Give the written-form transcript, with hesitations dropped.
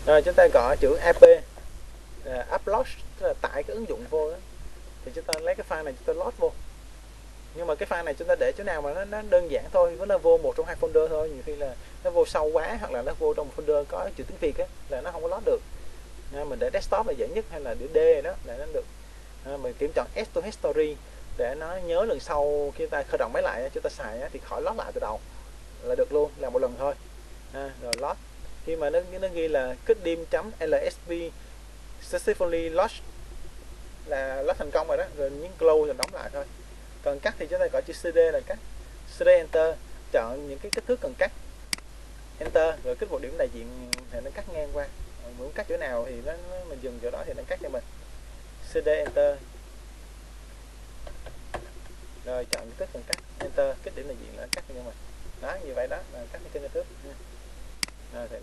Rồi chúng ta gõ chữ ap upload, tức là tải cái ứng dụng vô đó. Thì chúng ta lấy cái file này chúng ta load vô. Nhưng mà cái file này chúng ta để chỗ nào mà nó đơn giản thôi, nó vô một trong hai folder thôi. Nhiều khi là nó vô sâu quá, hoặc là nó vô trong một folder có chữ tiếng Việt á, là nó không có load được. Mình để desktop là dễ nhất, hay là để D đó là nó được. Mình kiểm chọn Add to History để nó nhớ lần sau khi ta khởi động máy lại chúng ta xài thì khỏi load lại từ đầu là được luôn, làm một lần thôi. Rồi load, khi mà nó ghi là kdim.lsv successfully lost là load thành công rồi đó, rồi nhấn close rồi đóng lại thôi. Còn cắt thì chúng ta gọi chữ cd là cắt, cd enter, chọn những cái kích thước cần cắt, enter, rồi kích một điểm đại diện thì nó cắt ngang qua. Muốn cắt chỗ nào thì mình dừng chỗ đó thì nó cắt cho mình. cd enter, rồi chọn kích thước cần cắt, enter, kích điểm đại diện là cắt cho mình. Đó, như vậy đó là cắt cái kích thước. Rồi